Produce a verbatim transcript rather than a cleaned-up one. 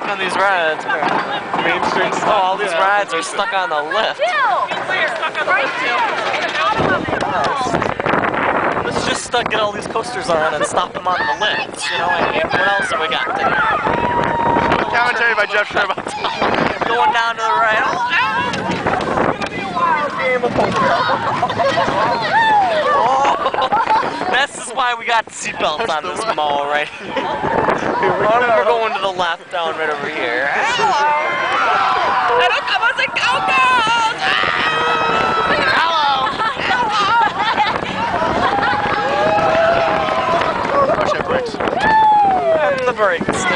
stuck on these rides. Main Street. Oh, all these rides are stuck on the lift. Let's just uh, get all these coasters on and stop them on the lifts. You know, I mean, what else have we got today? Commentary by Jeff Sherman. Going down to the right. Oh, this is why we got seatbelts on this mall right here. We're going to the left down right over here.